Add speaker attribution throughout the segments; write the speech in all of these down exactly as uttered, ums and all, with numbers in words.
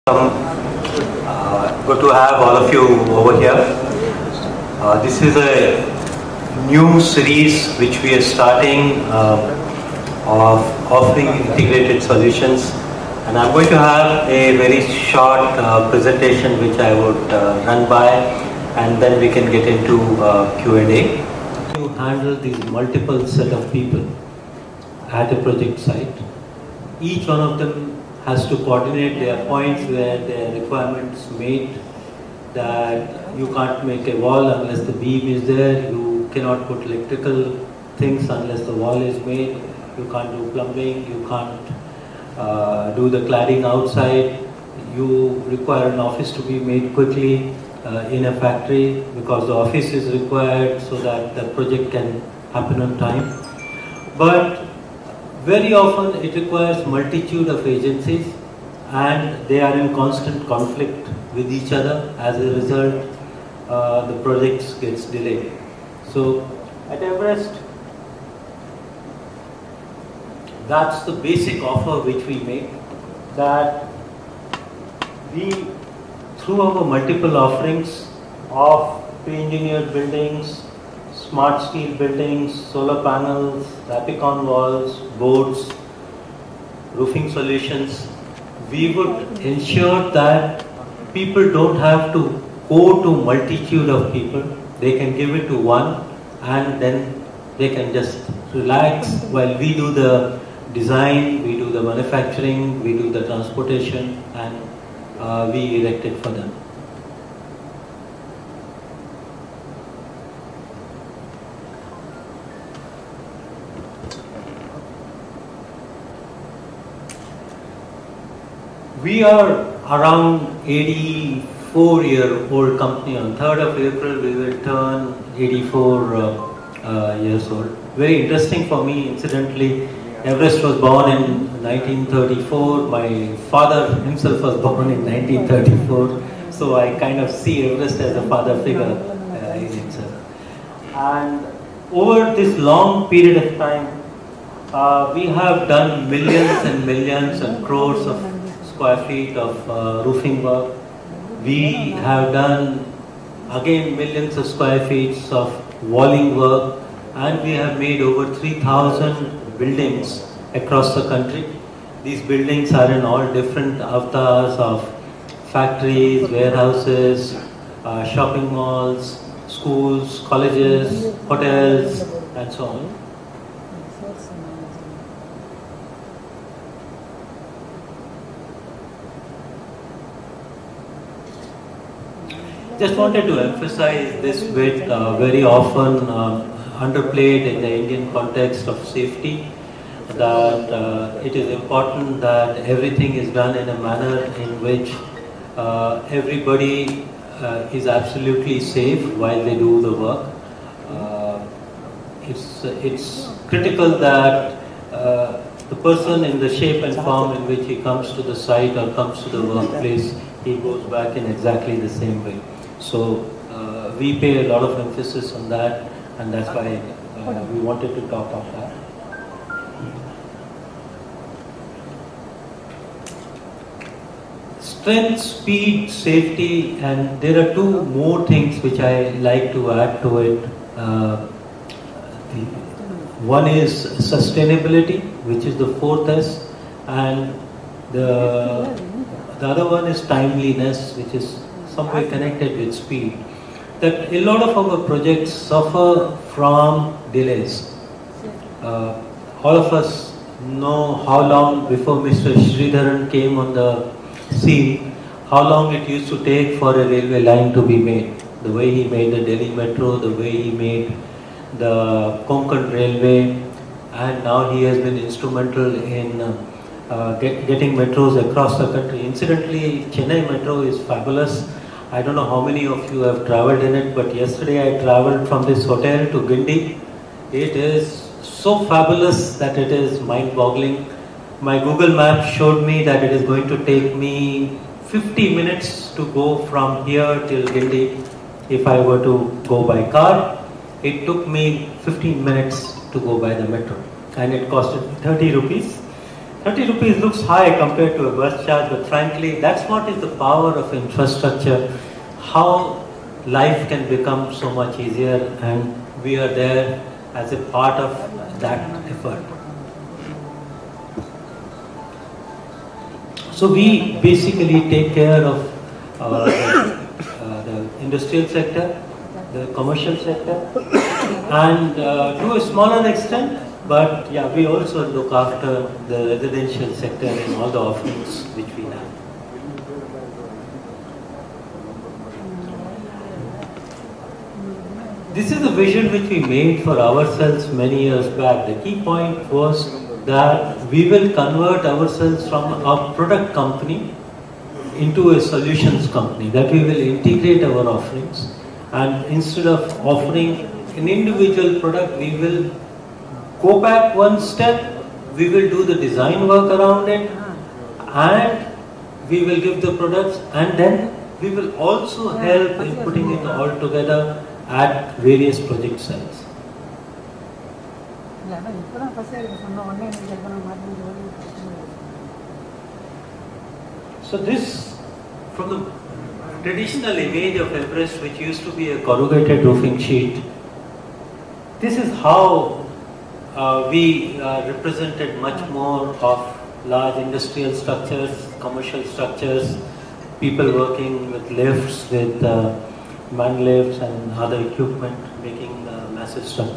Speaker 1: Uh, good to have all of you over here. Uh, this is a new series which we are starting uh, of offering integrated solutions, and I'm going to have a very short uh, presentation which I would uh, run by, and then we can get into uh, Q and A. To handle these multiple set of people at a project site, each one of them has to coordinate their points where their requirements meet, that you can't make a wall unless the beam is there, you cannot put electrical things unless the wall is made, you can't do plumbing, you can't uh, do the cladding outside, you require an office to be made quickly uh, in a factory because the office is required so that the project can happen on time. But very often it requires multitude of agencies and they are in constant conflict with each other. As a result, uh, the project gets delayed. So at Everest, that's the basic offer which we make, that we, through our multiple offerings of pre-engineered buildings, smart steel buildings, solar panels, Rapicon walls, boards, roofing solutions, we would ensure that people don't have to go to multitude of people. They can give it to one and then they can just relax while we do the design, we do the manufacturing, we do the transportation, and uh, we erect it for them. We are around eighty-four year old company. On third of April we will turn eighty-four uh, uh, years old. Very interesting for me, incidentally, Everest was born in nineteen thirty-four. My father himself was born in nineteen thirty-four. So I kind of see Everest as a father figure uh, in itself. And over this long period of time, uh, we have done millions and millions and crores of square feet of uh, roofing work. We have done again millions of square feet of walling work, and we have made over three thousand buildings across the country. These buildings are in all different avatars of factories, warehouses, uh, shopping malls, schools, colleges, hotels, and so on. Just wanted to emphasize this bit, uh, very often uh, underplayed in the Indian context of safety, that uh, it is important that everything is done in a manner in which uh, everybody uh, is absolutely safe while they do the work. Uh, it's, it's critical that uh, the person, in the shape and form in which he comes to the site or comes to the workplace, he goes back in exactly the same way. So uh, we pay a lot of emphasis on that, and that's why uh, we wanted to talk of that. Strength, speed, safety, and there are two more things which I like to add to it. Uh, the, one is sustainability, which is the fourth S, and the, the other one is timeliness, which is somewhere connected with speed. That a lot of our projects suffer from delays. Uh, all of us know how long before Mister Sridharan came on the scene, how long it used to take for a railway line to be made. The way he made the Delhi Metro, the way he made the Konkan Railway, and now he has been instrumental in uh, uh, get, getting metros across the country. Incidentally, Chennai Metro is fabulous. I don't know how many of you have traveled in it, but yesterday I traveled from this hotel to Guindy. It is so fabulous that it is mind-boggling. My Google Maps showed me that it is going to take me fifty minutes to go from here till Guindy. If I were to go by car, it took me fifteen minutes to go by the metro, and it costed thirty rupees. thirty rupees looks high compared to a bus charge, but frankly, that's what is the power of infrastructure, how life can become so much easier, and we are there as a part of that effort. So we basically take care of uh, the, uh, the industrial sector, the commercial sector, and uh, to a smaller extent, but yeah, we also look after the residential sector and all the offerings which we have. This is a vision which we made for ourselves many years back. The key point was that we will convert ourselves from a product company into a solutions company, that we will integrate our offerings, and instead of offering an individual product, we will go back one step, we will do the design work around it, and we will give the products, and then we will also help in putting it all together at various project sites. So this, from the traditional image of Everest, which used to be a corrugated roofing sheet, this is how uh, we uh, represented much more of large industrial structures, commercial structures, people working with lifts, with uh, man lifts and other equipment, making uh, massive structures.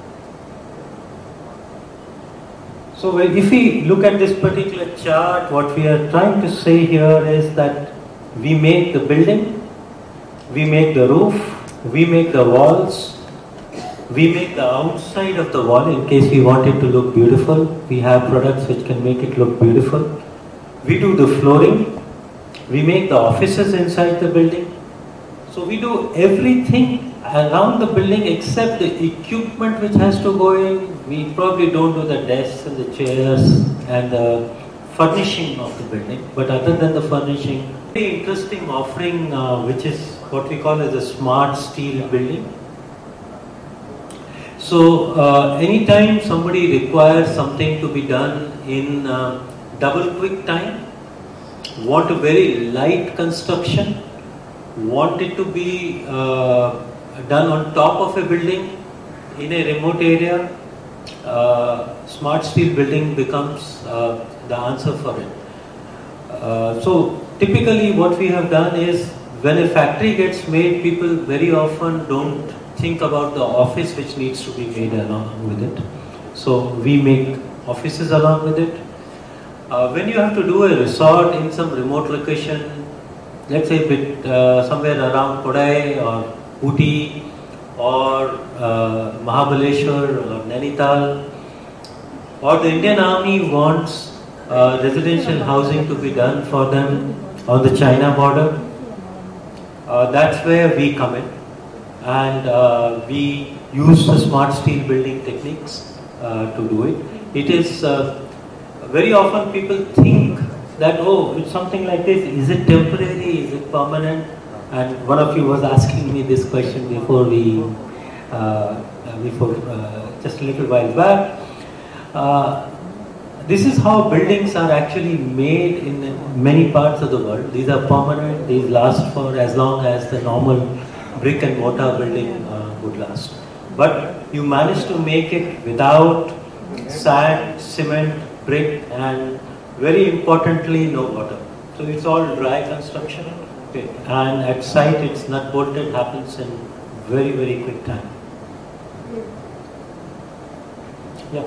Speaker 1: So if we look at this particular chart, what we are trying to say here is that we make the building, we make the roof, we make the walls, we make the outside of the wall in case we want it to look beautiful. We have products which can make it look beautiful. We do the flooring, we make the offices inside the building. So we do everything around the building except the equipment which has to go in. We probably don't do the desks and the chairs and the furnishing of the building. But other than the furnishing, very interesting offering uh, which is what we call as a smart steel building. So uh, anytime somebody requires something to be done in uh, double quick time, want a very light construction, want it to be uh, done on top of a building in a remote area, uh, smart steel building becomes uh, the answer for it. Uh, so typically what we have done is, when a factory gets made, people very often don't think about the office which needs to be made along with it. So we make offices along with it. Uh, when you have to do a resort in some remote location, let's say bit, uh, somewhere around Kodai or Ooty or uh, Mahabaleshwar or Nainital, or the Indian Army wants uh, residential housing to be done for them on the China border, uh, that's where we come in, and uh, we use the smart steel building techniques uh, to do it. It is uh, very often people think that, oh, it's something like this, is it temporary, is it permanent? And one of you was asking me this question before we, uh, before uh, just a little while back. Uh, this is how buildings are actually made in many parts of the world. These are permanent, these last for as long as the normal brick and mortar building uh, would last. But you manage to make it without sand, cement, brick, and very importantly, no water. So it's all dry construction. Okay. And at site, it's nut bolted, happens in very, very quick time. Yeah.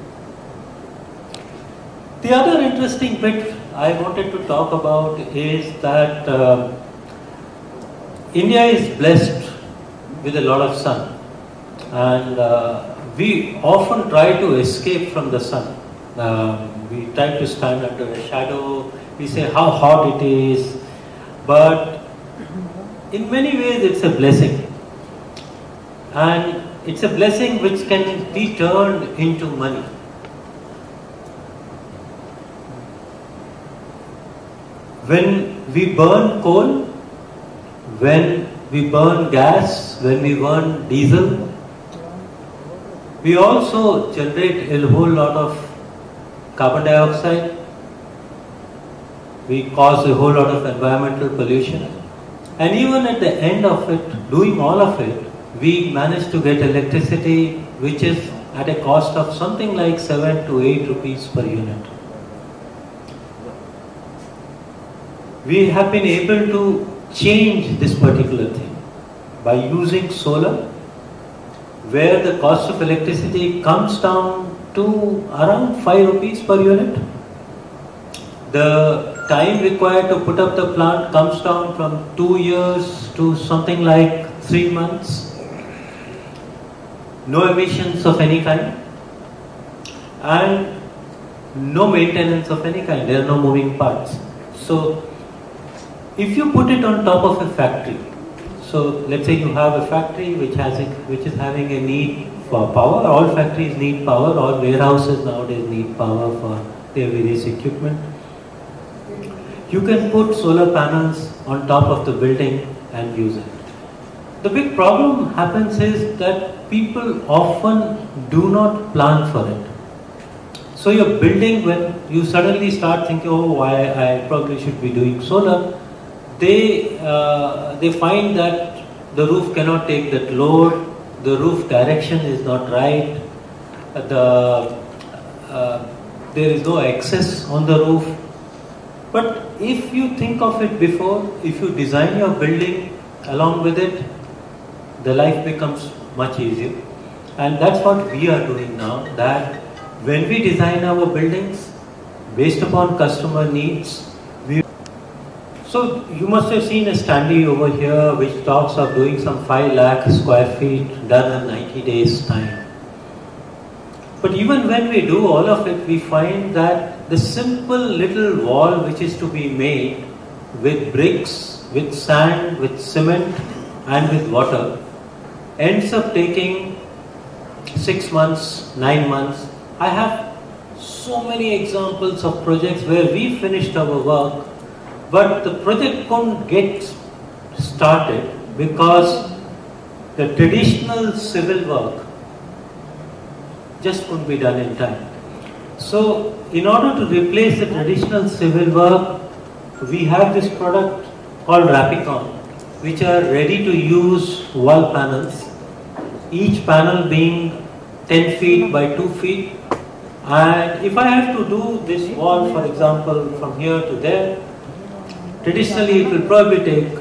Speaker 1: The other interesting bit I wanted to talk about is that uh, India is blessed with a lot of sun, and uh, we often try to escape from the sun. Uh, we try to stand under a shadow, we say how hot it is, but in many ways it's a blessing, and it's a blessing which can be turned into money. When we burn coal, when we burn gas, when we burn diesel, we also generate a whole lot of carbon dioxide, we cause a whole lot of environmental pollution, and even at the end of it, doing all of it, we managed to get electricity which is at a cost of something like seven to eight rupees per unit. We have been able to change this particular thing by using solar, where the cost of electricity comes down to around five rupees per unit. The time required to put up the plant comes down from two years to something like three months. No emissions of any kind and no maintenance of any kind. There are no moving parts. So if you put it on top of a factory, so let's say you have a factory which has a, which is having a need for power. All factories need power. All warehouses nowadays need power for their various equipment. You can put solar panels on top of the building and use it. The big problem happens is that people often do not plan for it. So your building, when you suddenly start thinking, oh, why I probably should be doing solar, they uh, they find that the roof cannot take that load, the roof direction is not right, the uh, there is no access on the roof. But if you think of it before, if you design your building along with it, the life becomes much easier. And that's what we are doing now, that when we design our buildings based upon customer needs, we so you must have seen a standee over here which talks of doing some five lakh square feet done in ninety days time. But even when we do all of it, we find that the simple little wall which is to be made with bricks, with sand, with cement and with water ends up taking six months, nine months. I have so many examples of projects where we finished our work, but the project couldn't get started because the traditional civil work just couldn't be done in time. So in order to replace the traditional civil work, we have this product called Rapicon, which are ready to use wall panels, each panel being ten feet by two feet. And if I have to do this wall, for example, from here to there, traditionally it will probably take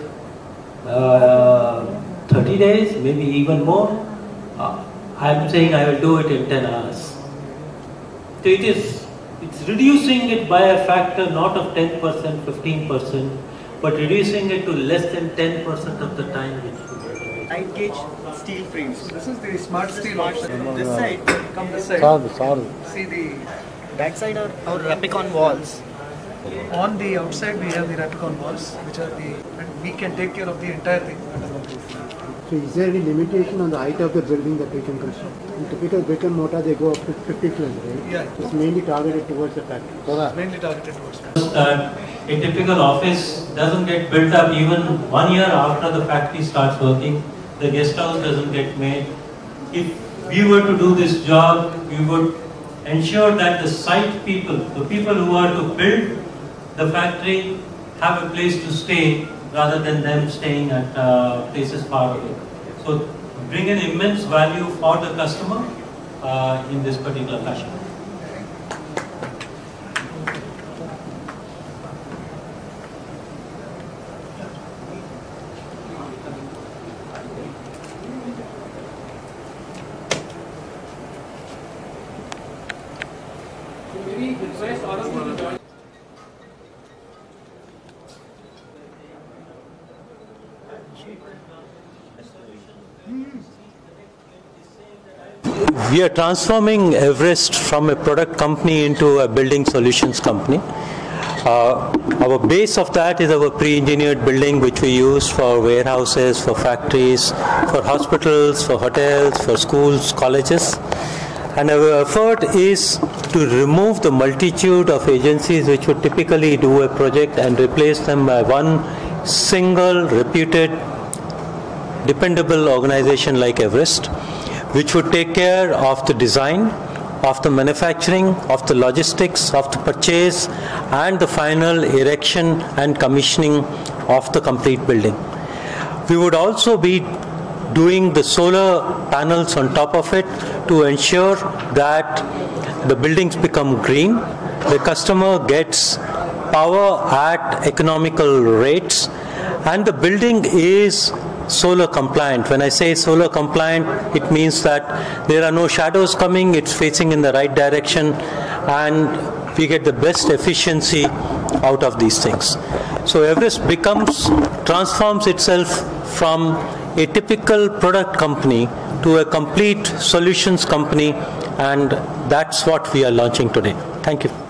Speaker 1: uh, thirty days, maybe even more. Uh, I am saying I will do it in ten hours. So it is, it's reducing it by a factor not of ten percent, fifteen percent, but reducing it to less than ten percent of the time which we get.
Speaker 2: Nine gauge steel frames.
Speaker 3: So this is the smart steel option.
Speaker 2: This side,
Speaker 3: Come this side.
Speaker 4: Sorry, sorry.
Speaker 3: See the
Speaker 2: back side are our Rapicon walls.
Speaker 3: on the outside we have the Rapicon walls, which are the and we can take care of the entire thing under one roof.
Speaker 4: So is there any limitation on the height of the building that we can construct? In typical brick and mortar, they go up to fifty floors, right?
Speaker 3: Yeah.
Speaker 4: It's mainly targeted towards the factory.
Speaker 3: It's mainly targeted towards that.
Speaker 1: That a typical office doesn't get built up even one year after the factory starts working. The guest house doesn't get made. If we were to do this job, we would ensure that the site people, the people who are to build the factory, have a place to stay rather than them staying at uh, places far away. So bring an immense value for the customer uh, in this particular fashion. We are transforming Everest from a product company into a building solutions company. Uh, our base of that is our pre-engineered building, which we use for warehouses, for factories, for hospitals, for hotels, for schools, colleges. And our effort is to remove the multitude of agencies which would typically do a project and replace them by one single, reputed, dependable organization like Everest, which would take care of the design, of the manufacturing, of the logistics, of the purchase, and the final erection and commissioning of the complete building. We would also be doing the solar panels on top of it to ensure that the buildings become green, the customer gets power at economical rates, and the building is solar compliant. When I say solar compliant, it means that there are no shadows coming, it's facing in the right direction, and we get the best efficiency out of these things. So Everest becomes, transforms itself from a typical product company to a complete solutions company, and that's what we are launching today. Thank you.